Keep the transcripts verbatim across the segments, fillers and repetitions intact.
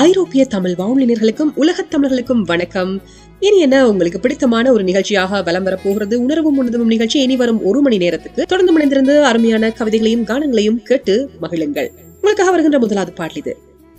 ஐரோப்பிய தமிழ் வானொலியினர்களுக்கும் உலகத் தமிழர்களுக்கும் வணக்கம். இனி என்ன உங்களுக்கு பிடித்தமான ஒரு நிகழ்ச்சியாக வலம் வர போகிறது உணர்வும் உணர்வும் நிகழ்ச்சி. இனி வரும் ஒரு மணி நேரத்துக்கு தொடர்ந்து முனைந்திருந்து அருமையான கவிதைகளையும் கானங்களையும் கேட்டு மகிழுங்கள். உங்களுக்காக வருகின்ற முதலாவது பாடல் இது.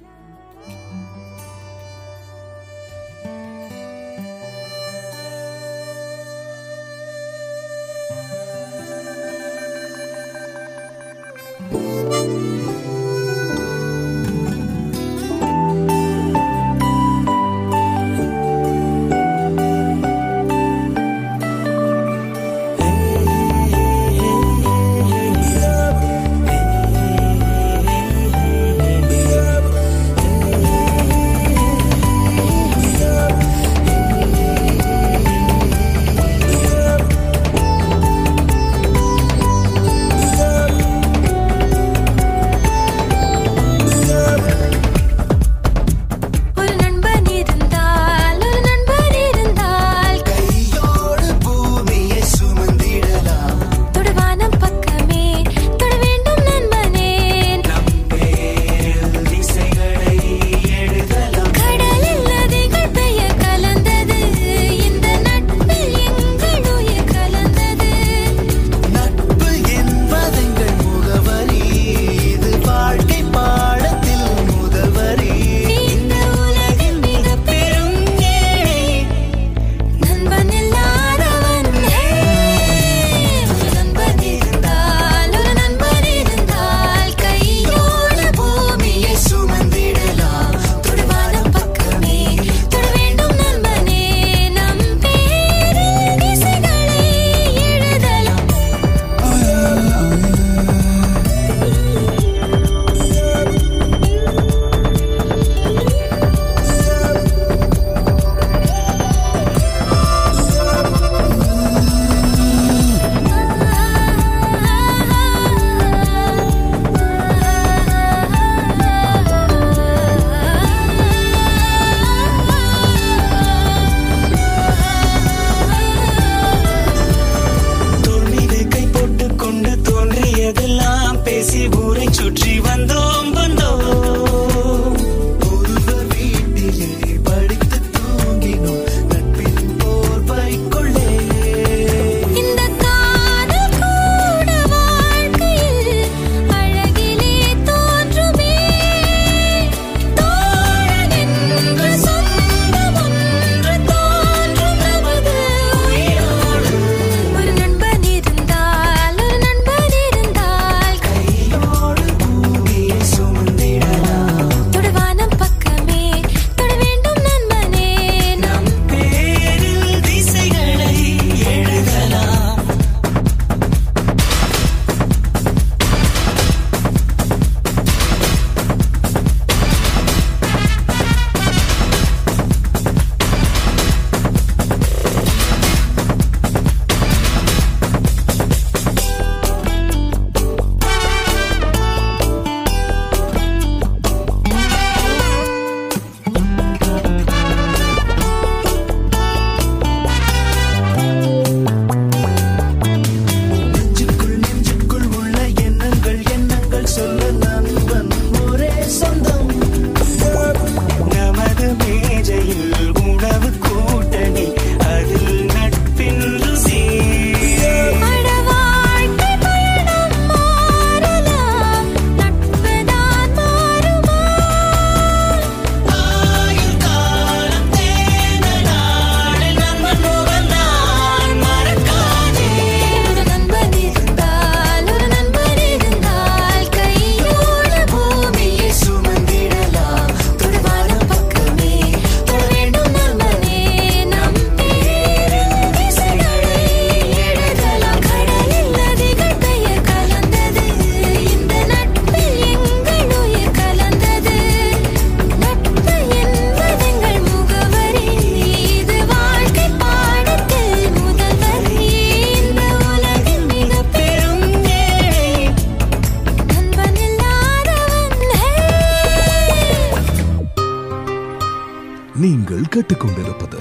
நீங்கள் கேட்டுக்கொண்டிருப்பது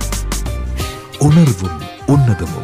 உணர்வும் உன்னதமும்.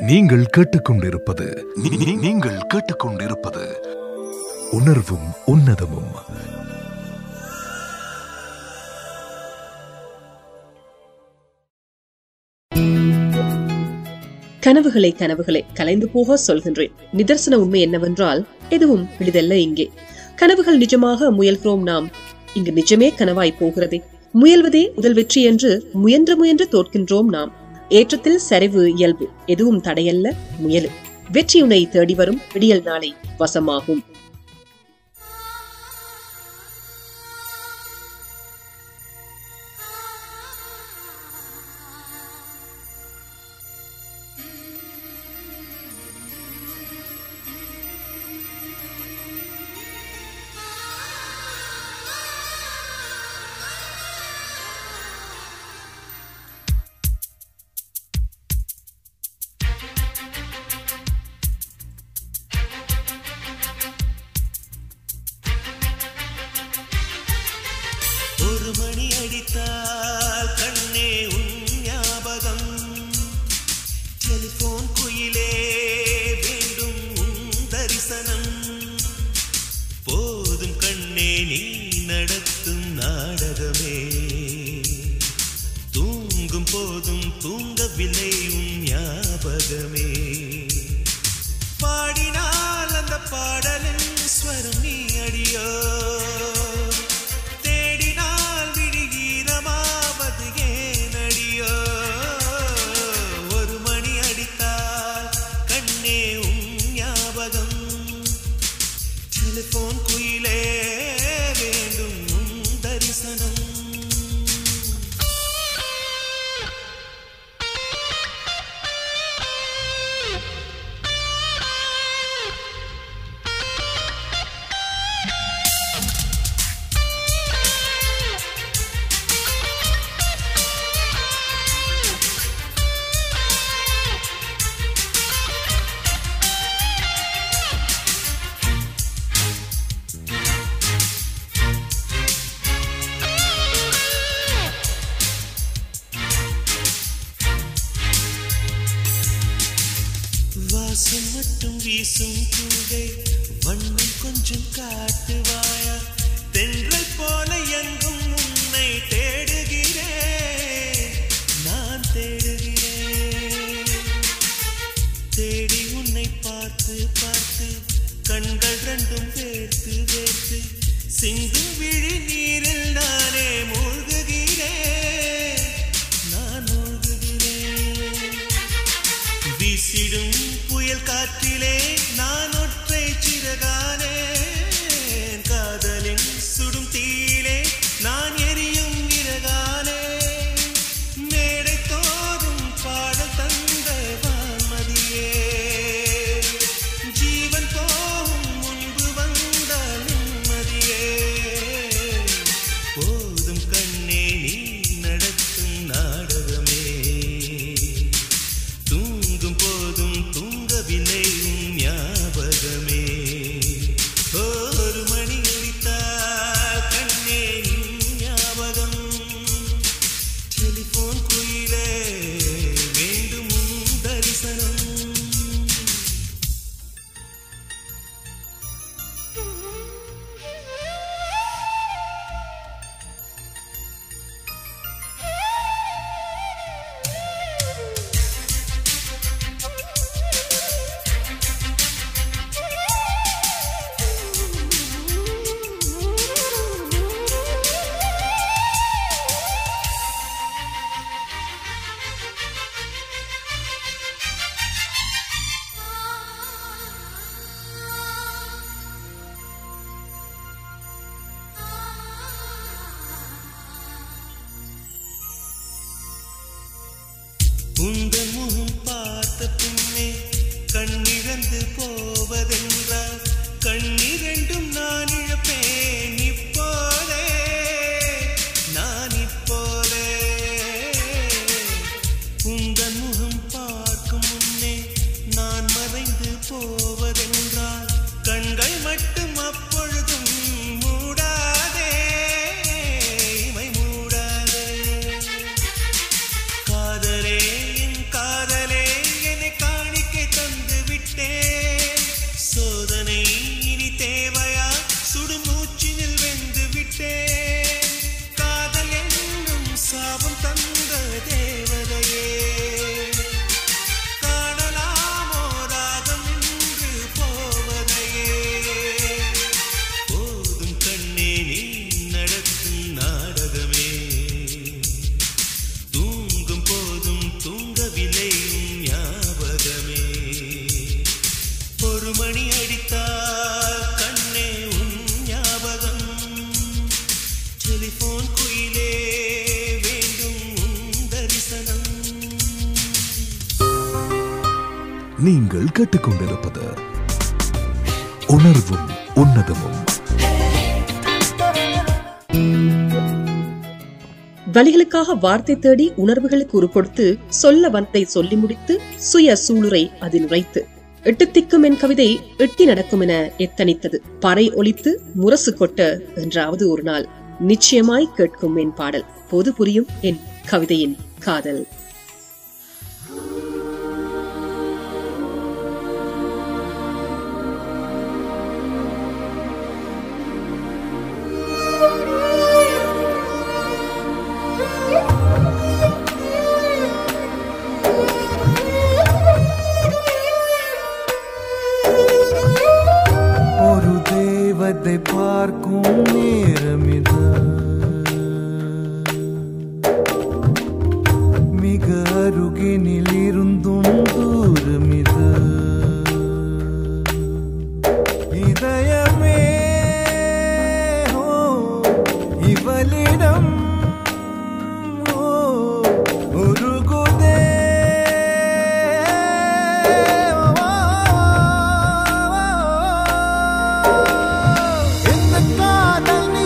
நீங்கள் கேட்டுக்கொண்டிருப்பது நீ- நீங்கள் கேட்டுக்கொண்டிருப்பது உணர்வும் உன்னதமும். கனவுகளை கனவுகளை கலைந்து போக சொல்கின்றேன். நிதர்சன உண்மை என்னவென்றால் எதுவும் எளிதல்ல. இங்கே கனவுகள் நிஜமாக முயல்கிறோம் நாம். இங்கு நிஜமே கனவாய் போகிறதே. முயல்வதே முதல் வெற்றி என்று முயன்று முயன்று தோற்கின்றோம் நாம். ஏற்றத்தில் சரிவு இயல்பு, எதுவும் தடையல்ல முயலு. வெற்றியுனை தேடி வரும் விடியல் நாளை வசமாகும். ஒரு மணி அடித்தால் கண்ணே உன் ஞாபகம், டெலிபோன் குயிலே வேண்டும் உன் தரிசனம். போதும் கண்ணே நீ நடத்தும் நாடகமே, தூங்கும் போதும் தூங்கவில்லை உன் ஞாபகமே. பாடினால் அந்த பாடலின் ஸ்வரம் நீ அடியோ, டெலிபோன் குயிலே வேண்டும் உன் தரிசனம். வாசம் மட்டும் வீசும் பூவே வண்ணம் கொஞ்சம் காட்டுவாயா, தென்றல் போல எங்கும் உன்னை தேடுகிறேன் நான் தேடுகிறேன். தேடி உன்னை பார்த்து பார்த்து கண்கள் ரெண்டும் வேர்த்து வேர்த்து சிந்தும் விழி நீரில் நானே மூழ்குகிறேன் நான் மூழ்குகிறேன். வீசிடும் புயல் காற்றிலே நான் ஒற்றை சிறகானே, காதலின் சுடும் தீயிலே நான் எரியும் இறகானே. மேடை தோறும் பாடல் தந்த வான்மதியே, ஜீவன் போகும் முன்பு வந்த நிம்மதியே. போதும் கண்ணே நீ நடத்தும் நாடகமே, தூங்கும் போதும் தூங்கவில்லை உன் ஞாபகமே. ஓ நீங்கள் கேட்டுக்கொண்டிருப்பது உணர்வும் உன்னதமும். வலிகளுக்காக வார்த்தை தேடி உணர்வுகளுக்கு உரு கொடுத்து சொல்ல வந்தை சொல்லி முடித்து சுய சூளுரை அதில் உரைத்து எட்டு திக்கும் என் கவிதை எட்டி நடக்கும் என எத்தனித்தது பறை ஒலித்து முரசு கொட்ட என்றாவது ஒரு நாள் நிச்சயமாய் கேட்கும் என் பாடல் பொது புரியும் என் கவிதையின் காதல். அதை பார்க்கும் நேரமிது மிக அருகினில் இருந்தும் தூரமிது இதயமே இவளிடம் உருகுதே காதல்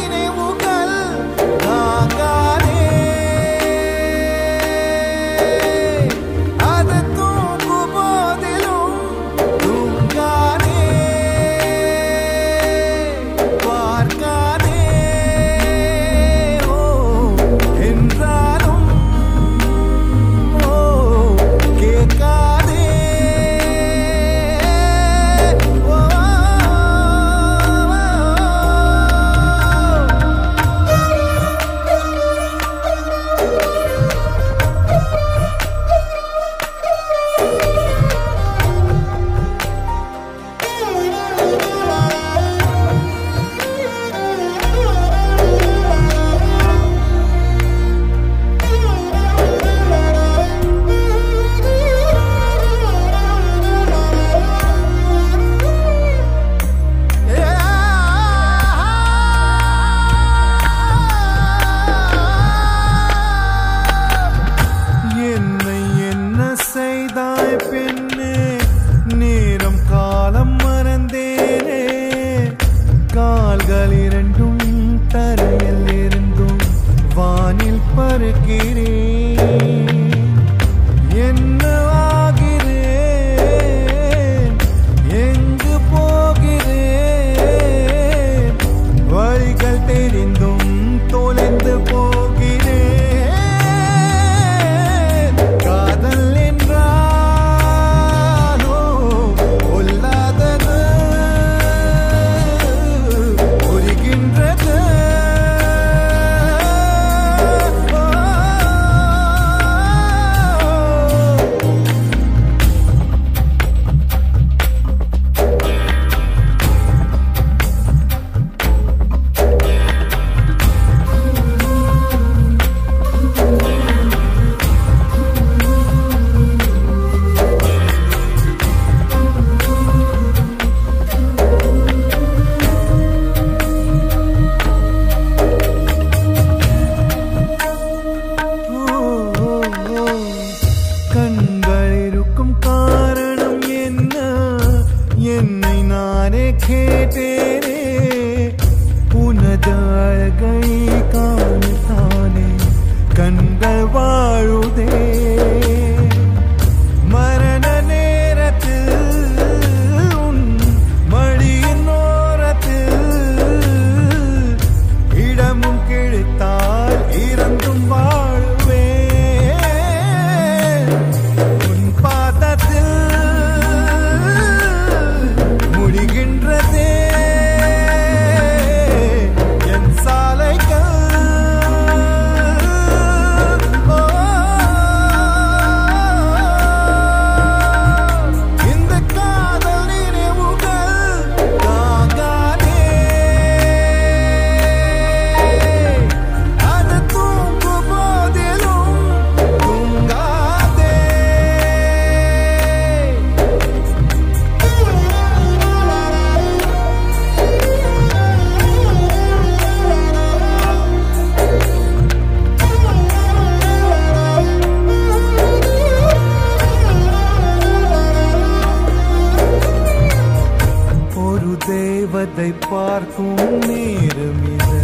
செய்வதை பார்க்கும் நேரமிது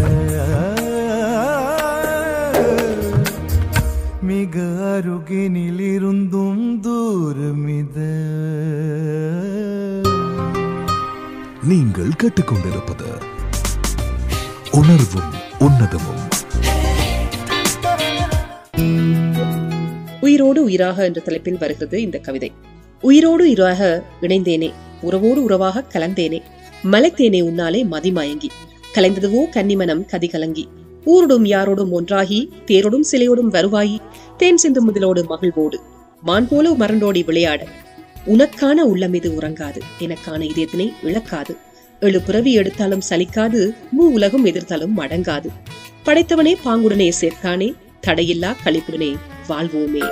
மிக அருகினில் இருந்தும் தூரமிது நீங்கள் கேட்டுக்கொண்டிருப்பது உணர்வும் உன்னதமும். உயிரோடு உயிராக என்ற தலைப்பில் வருகிறது இந்த கவிதை. உயிரோடு உயிராக இணைந்தேனே, உறவோடு உறவாக கலந்தேனே, மலைத்தேனே உன்னாலே மதிமயங்கி, கலைந்ததுவோ கன்னிமனம் கதி கலங்கி, ஊரோடும் யாரோடும் ஒன்றாகி, தேரோடும் சிலையோடும் வருவாயி, தேன் சிந்து முதலோடு மகிழ்வோடு, மான் போல மரண்டோடி விளையாட, உனக்கான உள்ளம் இது உறங்காது, எனக்கான இதயத்தினை இழக்காது, எழு பிறவி எடுத்தாலும் சலிக்காது, மூ உலகம் எதிர்த்தாலும் மடங்காது, படைத்தவனே பாங்குடனே சேர்த்தானே, தடையில்லா களிப்புடனே வாழ்வோமே.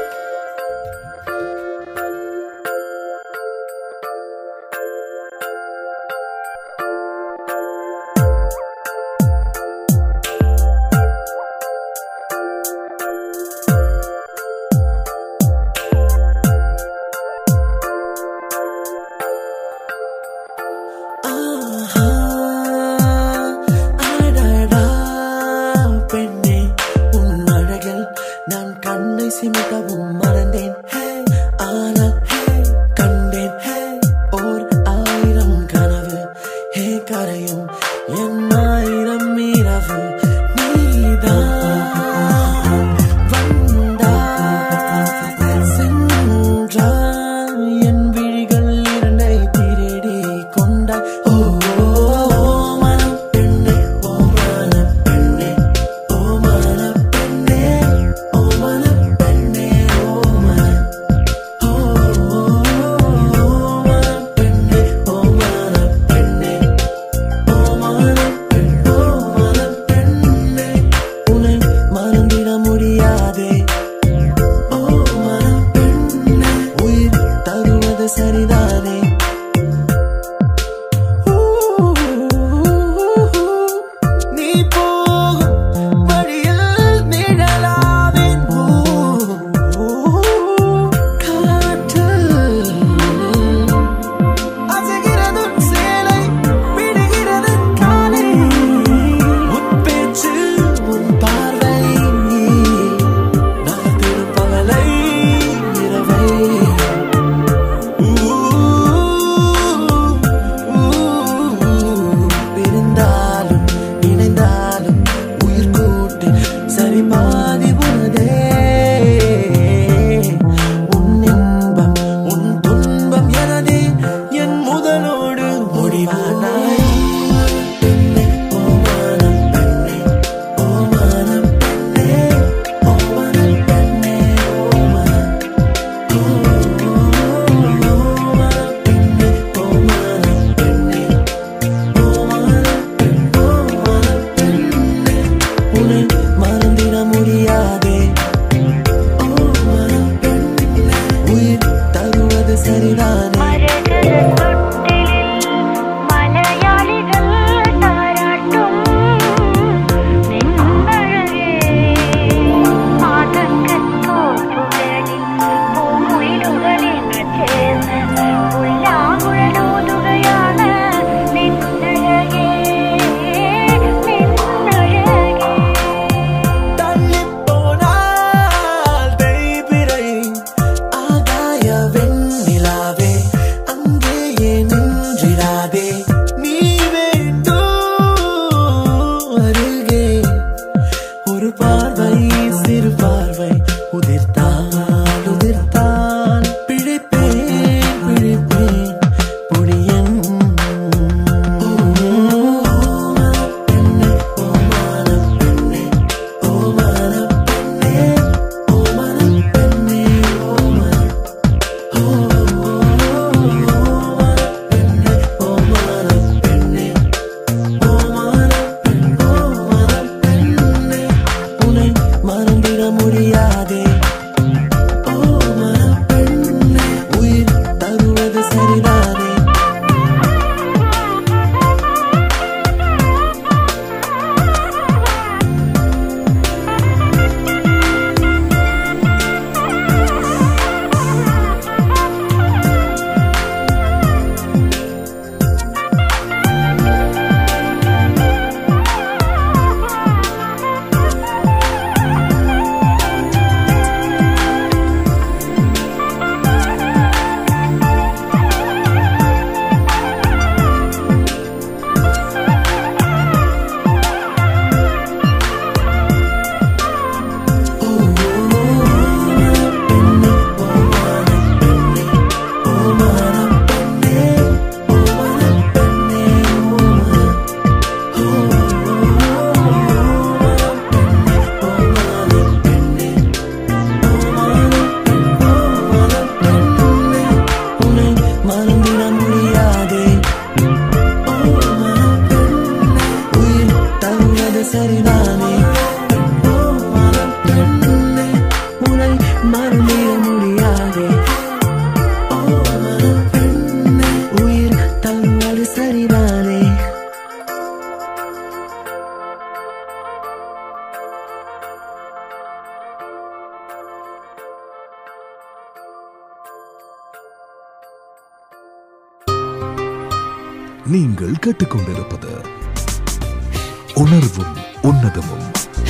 நீங்கள் கேட்டுக்கொண்டிருப்பது உணர்வும் உன்னதமும்.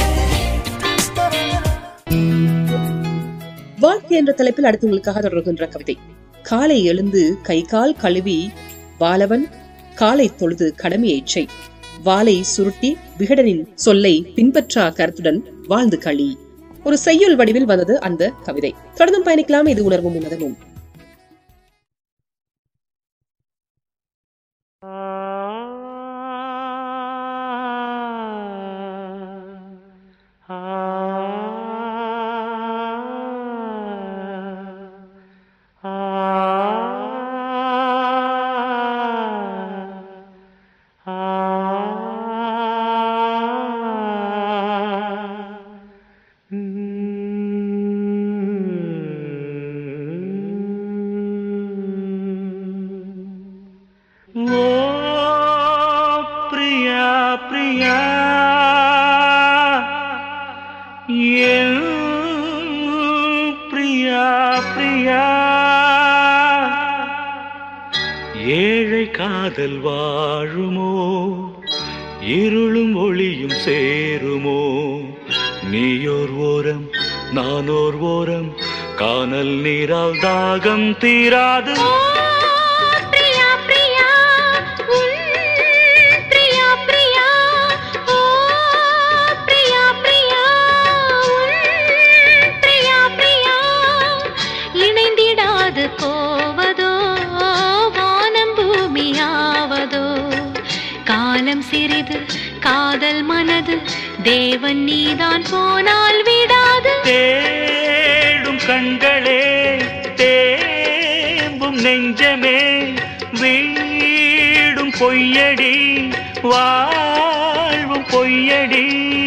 வாழ்க்கை என்ற தலைப்பில் அடுத்து உங்களுக்காக தொடர்கின்ற கவிதை. காலை எழுந்து கை கால் கழுவி வாலவன் காலை தொழுது கடமையை செய், வாளை சுருட்டி விகடனின் சொல்லை பின்பற்றா கருத்துடன் வாழ்ந்து களி. ஒரு செய்யுள் வடிவில் வந்தது அந்த கவிதை. தொடர்ந்தும் பயணிக்கலாம். இது உணர்வும் உன்னதமும். ஏழை காதல் வாழுமோ, இருளும் ஒளியும் சேருமோ, நீயோர் ஓரம் நானோர் ஓரம், கானல் நீரால் தாகம் தீராது. சிறிது காதல் மனது தேவன் நீதான் போனால் விடாது. தேடும் கண்களே தேம்பும் நெஞ்சமே, வீடும் பொய்யடி வாழ்வும் பொய்யடி.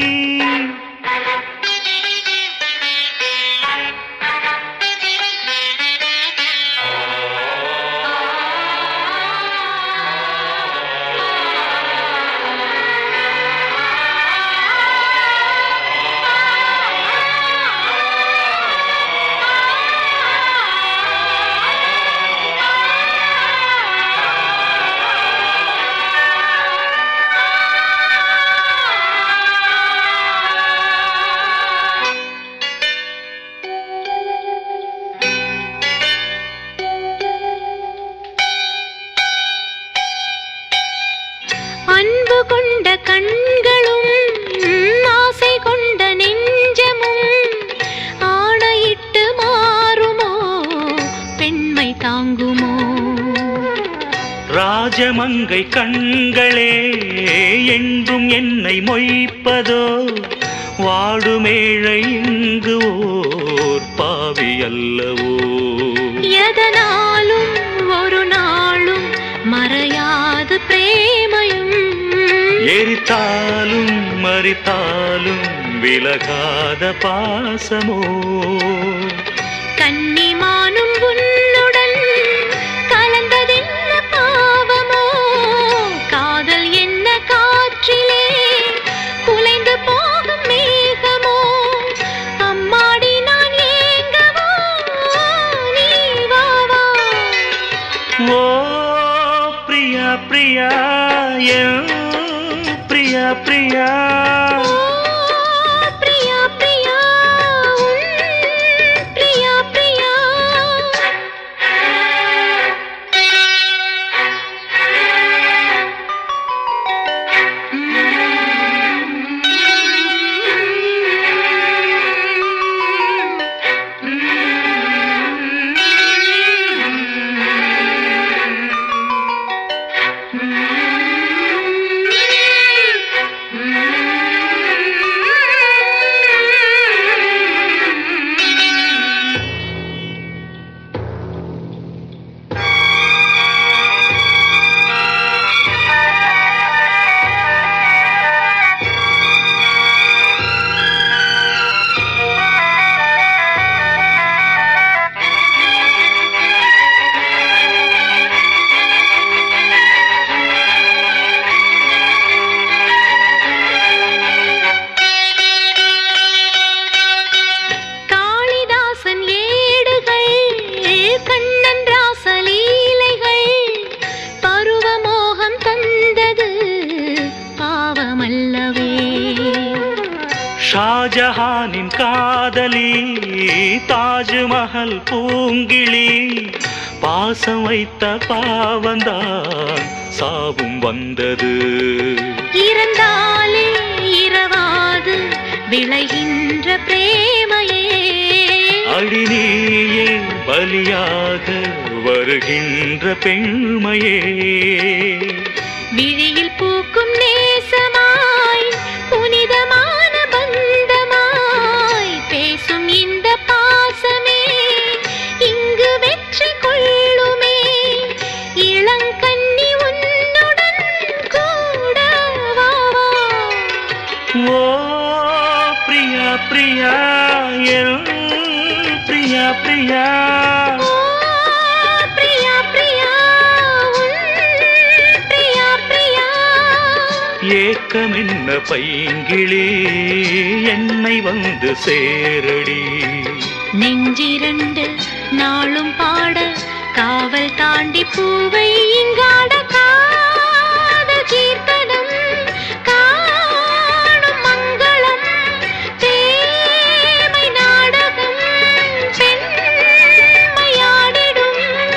அன்பு கொண்ட கண்களும் ஆசை கொண்ட நெஞ்சமும் ஆணையிட்டு மாறுமோ, பெண்மை தாங்குமோ? ராஜமங்கை கண்களே என்றும் என்னை மொய்ப்பதோ, வாடுமேழை இங்கு ஓர் பாவி அல்லவோ? எதனாலும் ஒரு நாளும் மறையாது பிரேமையும், எரித்தாலும் மறித்தாலும் விலகாத பாசமோ? கன்னிமானும் உன்னுடன் கலந்ததென்ன பாவமோ, காதல் என்ன காற்றிலே குலைந்து போகும் மேகமோ? அம்மாடி நான் ஏங்கவா, நீ வா வா. ஓ பிரியா பிரியா என் பிரியா பிரியா, பிரியா பிரியா பிரியா பிரியா. Mm-hmm. தாஜ்மஹல் பூங்கிளி பாசம் வைத்த பாவந்தான் சாவும் வந்தது. இறந்தாலே இரவாது விளைகின்ற பிரேமையே அடிநீயே பலியாக வருகின்ற பெண்மையே. விழியில் பூக்கும் நேசமாய் புனிதமான பந்தமாய் பேசும் இந்த பாசமே இங்கு வெற்றி கொள்ளுமே. இளங்கண்ணி உன்னுடன் கூட வா. ஓ பிரியா பிரியா என் பிரியா பிரியா பிரியா பிரியா பிரியா பிரியா. ஏக்கம் என்ன பைங்கிளி என்னை வந்து சேரடி. நெஞ்சிரண்டு நாளும் பாட காவல் தாண்டி பூவை இங்காட காதல் கீர்த்தனம் காணும் மங்களம் தேமை நாடகம் பெண்மையாடிடும்.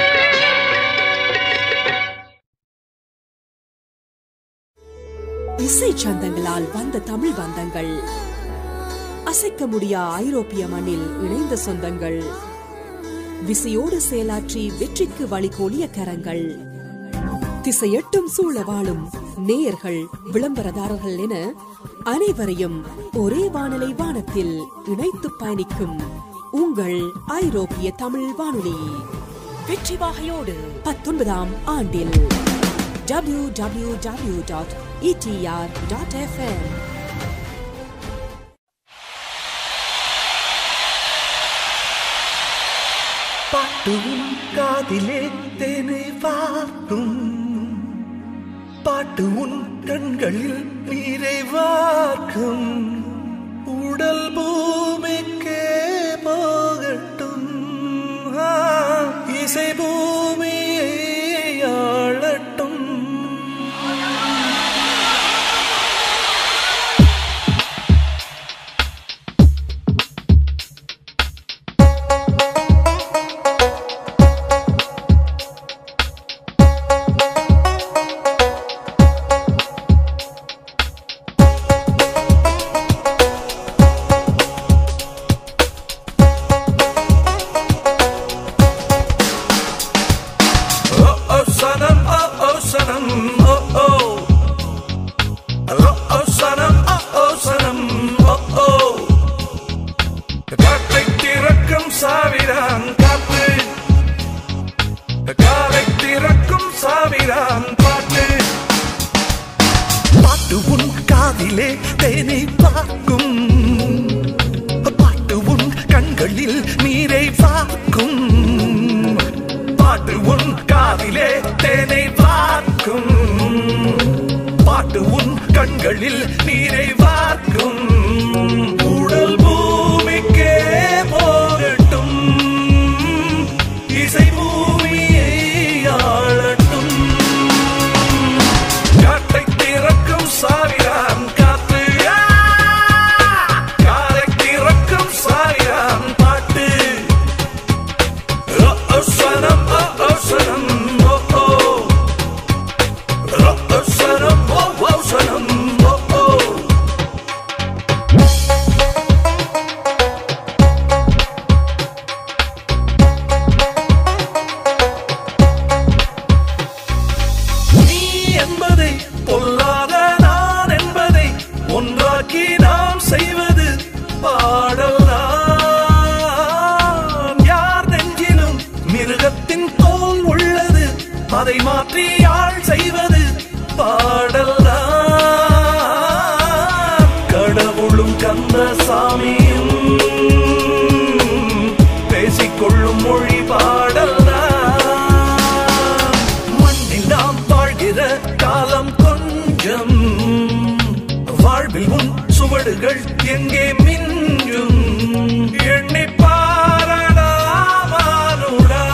இசை சந்தங்களால் வந்த தமிழ் பந்தங்கள், அசைக்க முடியா ஐரோப்பிய மண்ணில் இணைந்த சொந்தங்கள், விசையோடு செயலாற்றி வெற்றிக்கு வழிகோலிய கரங்கள், திசையெட்டும் சூழ வாழும் நேயர்கள், விளம்பரதாரர்கள் என அனைவரையும் ஒரே வானலை வானத்தில் இணைத்து பயணிக்கும் உங்கள் ஐரோப்பிய தமிழ் வானொலி வெற்றி வாகையோடு பத்தொன்பதாம் ஆண்டில் W W W dot E T R dot F M. பாட்டும் காதிலே தேனை வார்க்கும், பாட்டு உன் கண்களில் நீரை வார்க்கும், உடல் பூமிக்கே போகட்டும், இசை பூமியை ஆளட்டும்.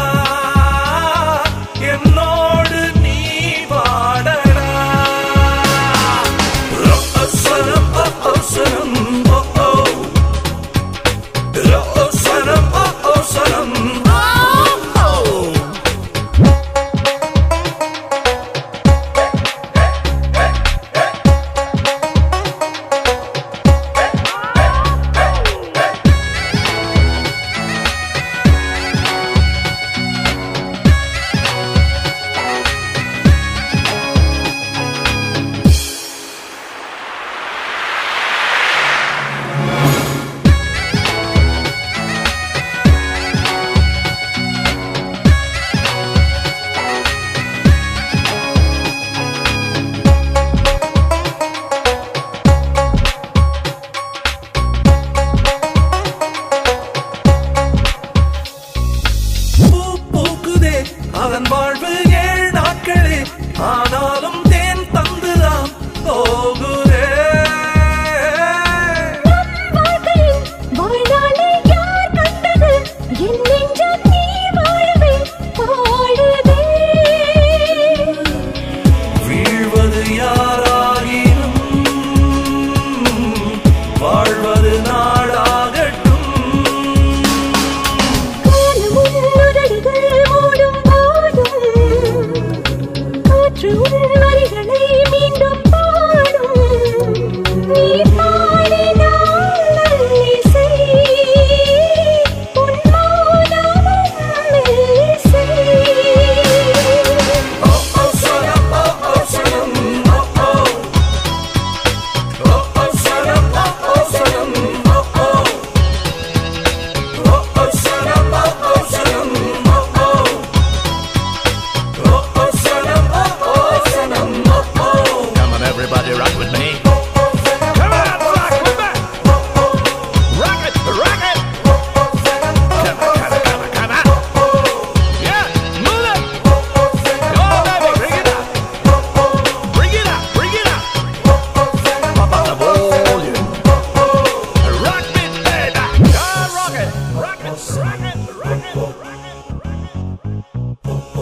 என்னோடு நீ பாடடா.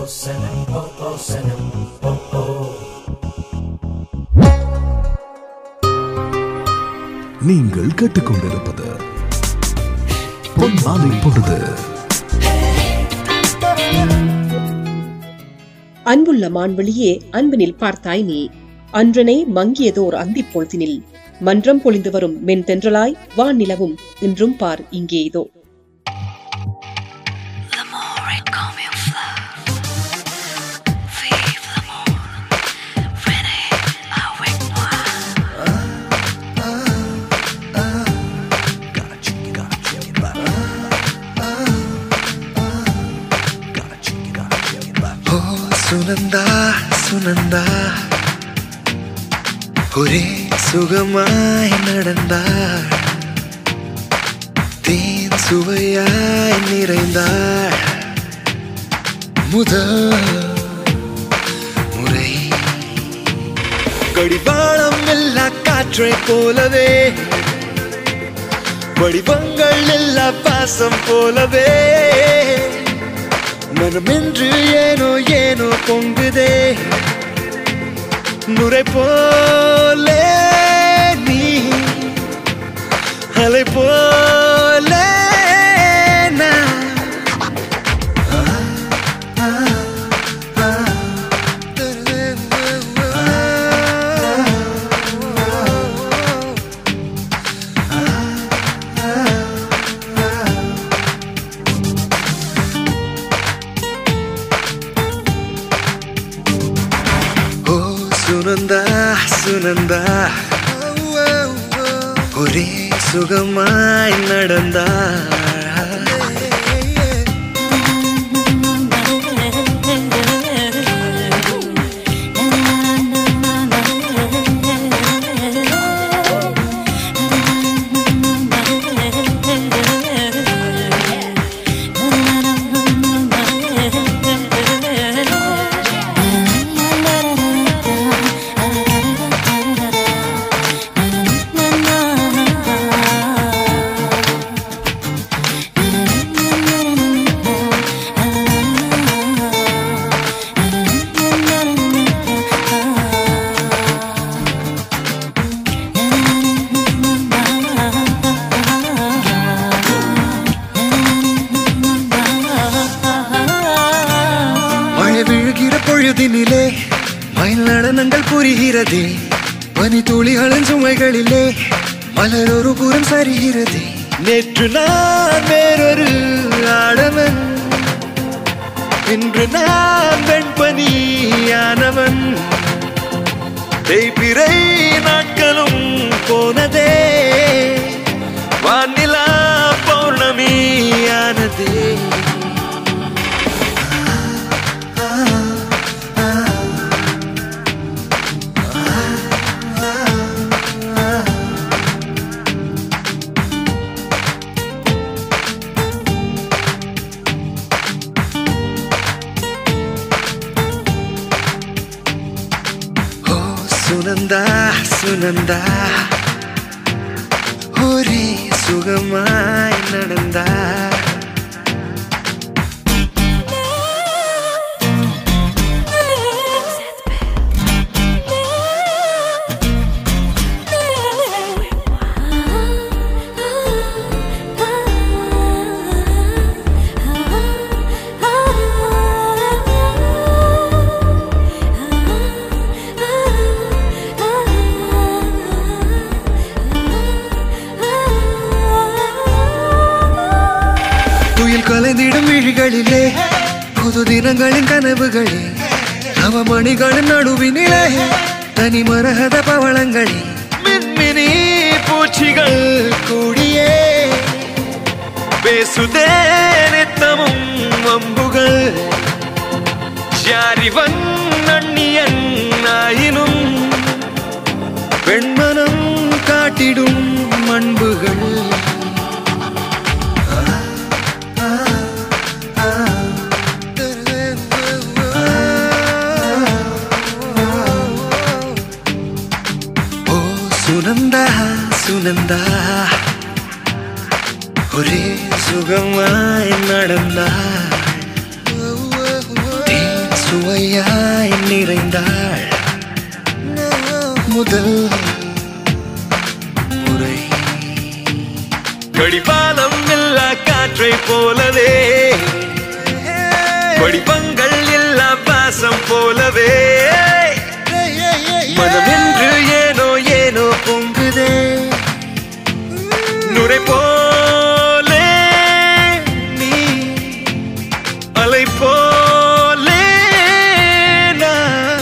நீங்கள் கேட்டுக்கொண்டிருப்பது பொன்மாலை பொழுது. அன்புள்ள மான்வெளியே, அன்பினில் பார்த்தாய் நீ அன்றனை மங்கியதோர் அந்திப் பொழுதினில் மன்றம் பொழிந்து வரும் மென் தென்றலாய் வான் நிலவும் இன்றும் பார் இங்கே இதோ. சுனந்தா சுனந்தா ஒரே சுகமாய் நடந்தாள், தேன் சுவையாய் நிறைந்தாள் முதல் முறை. கடிவாளம் எல்லா காற்றை போலவே, வடிவங்கள் எல்லா பாசம் போலவே, மனமென்று ஏனோ ஏனோ பொங்குதே நுரை போலே, நீ அலை போலே நான். சுனந்தா சுனந்தா ஒரே சுகமாய் நடந்தாள், பொழுதினிலே மயில் நடனங்கள் புரிகிறதே, பனி துளிகளின் சுமைகளிலே மலர் ஒரு புறம் சரிகிறதே. நேற்று நான் வேறொரு ஆடவன், இன்று நான் வெண்பனியானவன். தேய்பிறை நாட்களும் போனதே, வானிலா பௌர்ணமியானதே. சுனந்தா சுனந்தா ஒரே சுகமாய் நடந்தாள், கலைந்திடும் விழிகளிலே புது தினங்களின் கனவுகளே, நவமணிகளின் நடுவினிலே தனி மரகத பவளங்களே, மின்மினி பூச்சிகள் கூடியே பேசுதே நித்தமும் அம்புகள். யாரிவன் நன்னியன் ஆயினும் பெண்மனம் காட்டிடும் அன்புகள். சுனந்தா சுனந்தா ஒரே சுகமாய் நடந்தாள், தேன் சுவையாய் நிறைந்தாள் முதல் முறை. கடிவாளம் இல்லா காற்றை போலவே, வடிவங்கள் இல்லா பாசம் போலவே, மனம் என்று ஏனோ ஏனோ பொங்குதே நுரை போலே, நீ அலை போலே நான்.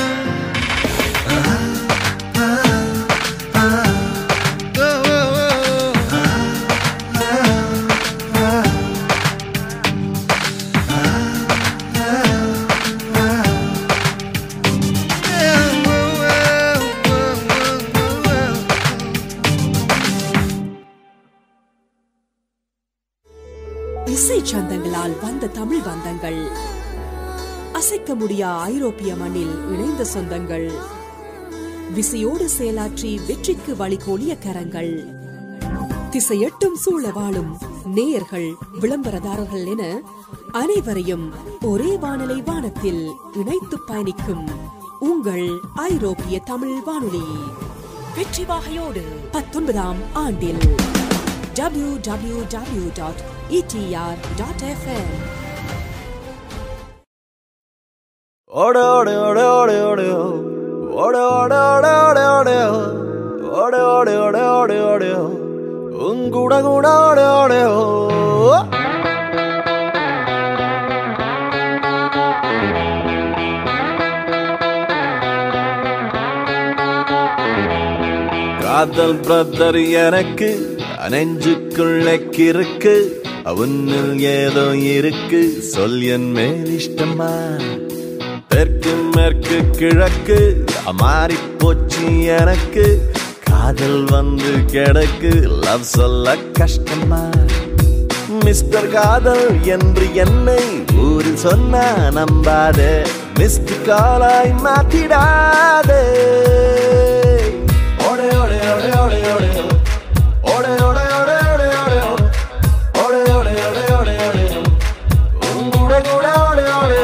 இசை சந்தங்களால் வந்த தமிழ் பந்தங்கள், அசைக்க முடியா ஐரோப்பிய மண்ணில் இணைந்த சொந்தங்கள், விசையோடு செயலாற்றி வெற்றிக்கு வழிகோலிய கரங்கள், திசையெட்டும் சூழ வாழும் நேயர்கள், விளம்பரதாரர்கள் என அனைவரையும் ஒரே வானலை வானத்தில் இணைத்து பயணிக்கும் உங்கள் ஐரோப்பிய தமிழ் வானொலி வெற்றி வாகையோடு பத்தொன்பதாம் ஆண்டில் W W W dot E T R dot F M. Ode ode ode ode ode ode ode ode ode ode ode ode ode ode ode unguda guda ode ode காதல் பிரதர் எனக்கு நெஞ்சுக்குள்ளே கிறுக்கு, அவனில் ஏதோ இருக்கு, சொல் என் மேல் இஷ்டமா. தெற்கு மேற்கு கிழக்கு மாறி போச்சு எனக்கு, காதல் வந்து கிடக்கு, லவ் சொல்ல கஷ்டமா. மிஸ்டர் காதல் என்று என்னை ஊரில் சொன்னா நம்பாதே, மிஸ்டர் காலாய் மாத்திடாதே. ஓடே ஓடே ஓடே ஓடே ஓடே ஓடே ஓடே ஓடே ஓடே ஓடே ஓடே ஓடே ஓடே ஓடே ஓடே உங்குட குட ஓடே ஓடே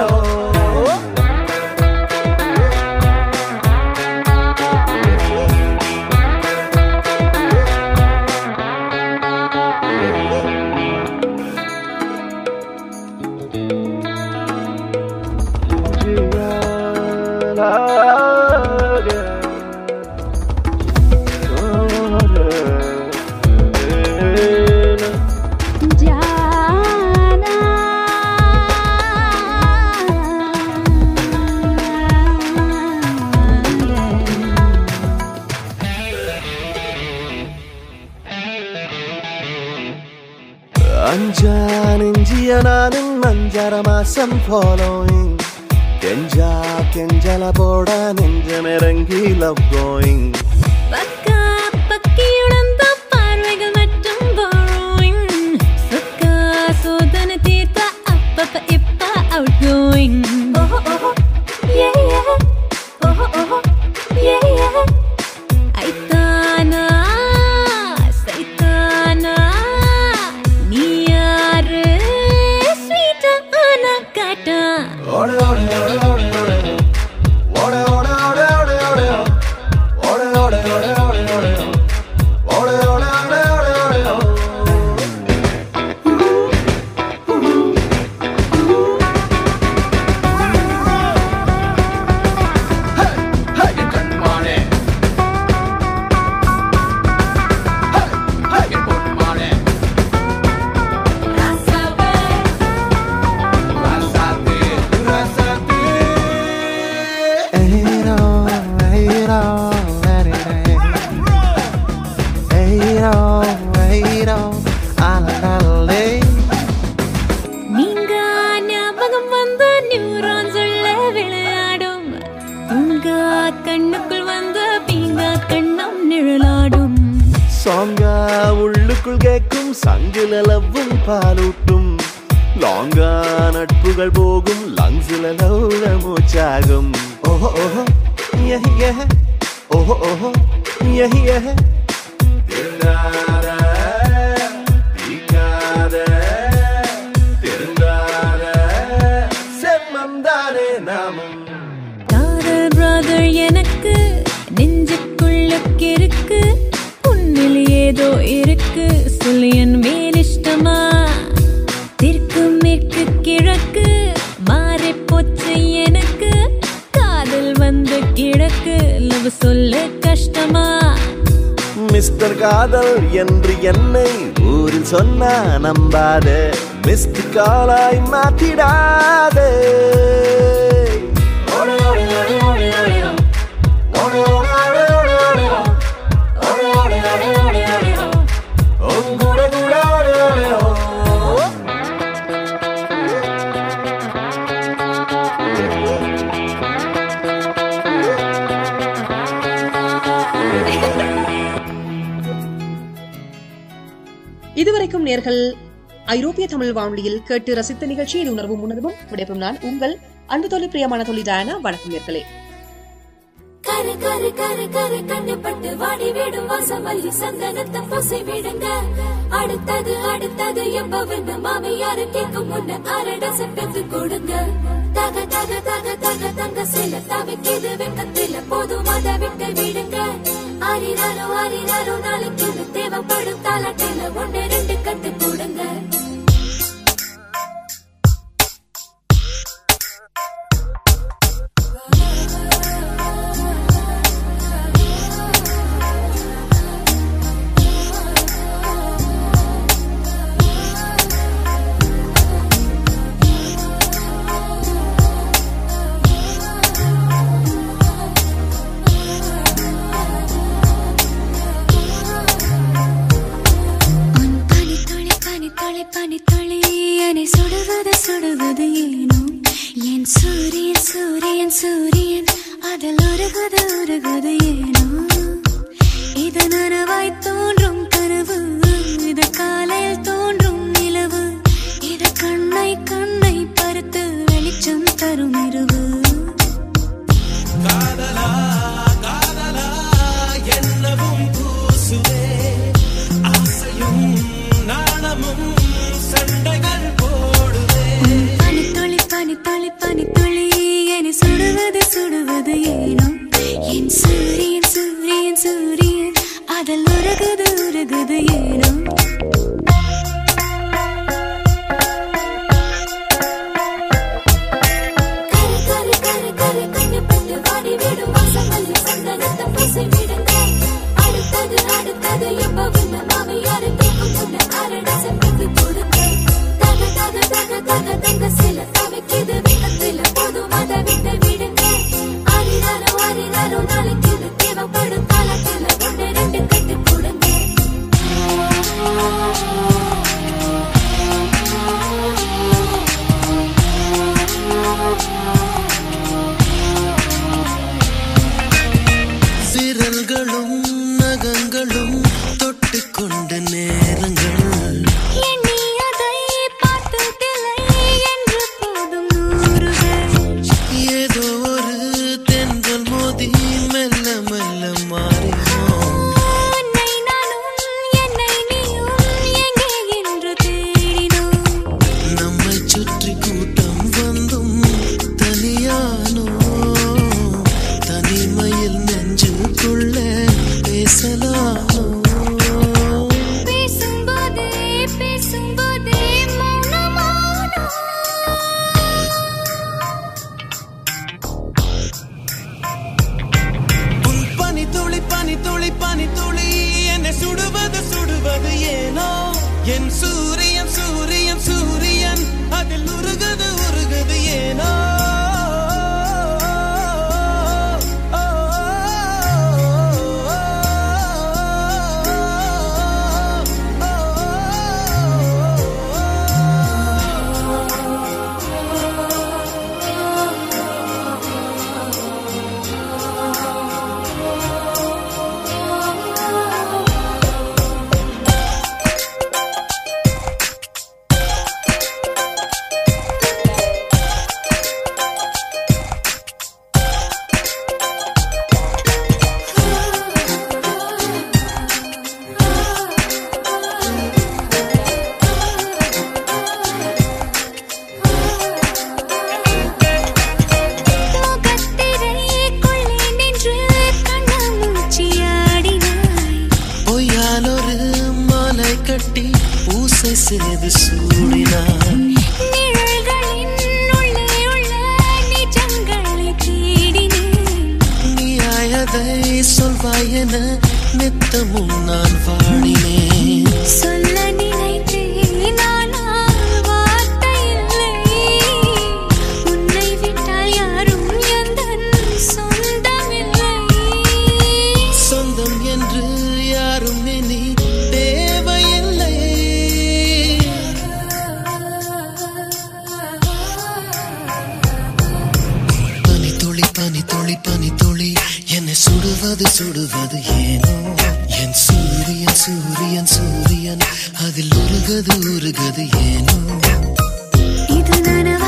நானும் அஞ்சர மாசம் following கெஞ்சா கெஞ்சல போட நெஞ்சமிறங்கி love going பக்கா பக்கியுடந்த பார்வைகள் மட்டும் borrowing சொக்கா சோதனை தீர்த்த அப்பப்ப இப்ப outgoing ஓஹோ ஓஹோ yeah yeah ஓஹோ ஓஹோ yeah yeah ஐத்தானா சைத்தானா நீ யாரு ஸ்வீட் ஆனா காட்டா ஓட ஓட ஓட ஓட ஓட ஓட ஓட ஓட ஓட ஓட ஓட ஓட ஓட ஓட ஓட ஓட நீங்க ஞாபகம் வந்த நியூரான்ஸ் உள்ள விளையாடும் உங்க கண்ணுக்குள் வந்த பீங்கா கண்ணம் நிழலாடும் சாங்கா உள்ளுக்குள் கேட்கும் சங்கில லவ்வும் பாலூட்டும் லாங்கா நட்புகள் போகும் லங்ஸில லவ்ல மூச்சாகும் ஓஹோ ஓஹோ யஹ் யஹ் ஓஹோ ஓஹோ யஹ் யஹ் திருந்தார தீக்காத திருந்தார செம்மந்தானே நா நாமும். காதல் பிரதர் எனக்கு நெஞ்சுக்குள்ளுக்கு இருக்கு, உன்னில் ஏதோ இருக்கு, சொல்லி என் மேல் இஷ்டமா? தெற்கு மேற்கு கிழக்கு மாறி போச்சு எனக்கு, காதல் வந்து கிழக்கு, லவ் சொல்ல கஷ்டமா? மிஸ்டர் காதல் என்று என்னை ஊரில் சொன்னா நம்பாதே, மிஸ்ட் காலாய் மாத்திடாதே. இதுவரைக்கும் நேர்கள் ஐரோப்பிய தமிழ் வானொலியில் கேட்டு ரசித்த நிகழ்ச்சியின் உணர்வும் உணர்வும் விடைபெறும் நான் உங்கள் அன்பு தோழி பிரியமான தோழி டயானா. வணக்கம் நேர்களே. கரு கரு கரு கரு கண்டுபட்டு வாடி விடும் வாசமல்லி சந்தனத்தை பூசி விடுங்க. அடுத்தது அடுத்தது எப்பவென்று மாமியாரு கேட்கும் முன்ன அரடச பெற்று கொடுங்க. தக தக தக தக தங்க சில தவிக்கிது வெக்கத்தில போதும் அதை விட்டு விடுங்க. ஆரிராரோ ஆரிராரோ நாளைக்கு தேவைப்படும் தாலாட்டில ஒன்று ரெண்டு கட்டு கொடுங்க. பனி துளி என்னை சுடுவது சுடுவது ஏனோ, என் சூரியன் சூரியன் சூரியன் அதில் உருகுது உருகுது ஏனோ. இது நனவாய் தோன்றும் கனவு, இது காலையில் தோன்றும் நிலவு, இது கண்ணை கண்ணை பருத்து வெளிச்சம் தரும் இரவு. காதலா காதலா என்னவும் பூசுவே, ஆசையும் நாணமும் சண்டைகள் போடுவே. பனி துளி பனி துளி பனி துளி என்னை சுடுவது சுடுவது ஏனோ, என் சூரியன் சூரியன் சூரியன் அதில் உருகுது உருகுது ஏனோ. கரு கரு கரு கரு கண்டுபட்டு வாடி விடும் வாசமல்லி சந்தனத்தை பூசி விடுங்க. அடுத்தது அடுத்தது எப்பவென்று மாமியாரு கேட்கும் முன்ன அரடச பெற்று கொடுங்க. தக தக தக தக தங்க சில தவிக்கிது வெக்கத்தில போதும் அதை விட்டு விடுங்க. ஆரிராரோ ஆரிராரோ நாளைக்கு தேவைப்படும் தாலாட்டில ஒன்று ரெண்டு கட்டு கொடுங்க. விரல்களும் நகங்களும் தொட்டுக்கொண்ட நேரங்கள் எண்ணி அதை பார்த்ததில்லை என்று போதும் நூறுகள். ஏதோ ஒரு தென்றல் மோதி மெல்ல மெல்ல மாறினோம். உன்னை நானும் என்னை நீயும் எங்கே என்று தேடினோம். நம்மை சுற்றி கூட்டம் வந்தும் தனியானோ, தனிமையில் நெஞ்சுக்குள்ள பேசலானோ. பேசும்போதே பேசும்போதே மௌனமானோ. உன் பனி துளி பனி துளி பனி துளி என்னை சுடுவது சுடுவது ஏனோ, என் சூரியன் சூரியன் சூரியன் அதில் உருகுது உருகுது ஏனோ. என நித்தமும் நான் வாடினேன். சொல்ல நினைத்தேன் ஆனால் வார்த்தை இல்லை. உன்னை விட்டால் யாரும் எந்தன் சொந்தமில்லை. சொந்தம் என்று யாரும் இனி தேவையில்லை. பனி துளி பனி துளி பனி துளி என்னை சுடுவது சுடுவது ஏனோ. என் சூரியன் சூரியன் சூரியன் அதில் உருகது உருகது ஏனோ. இது நனவா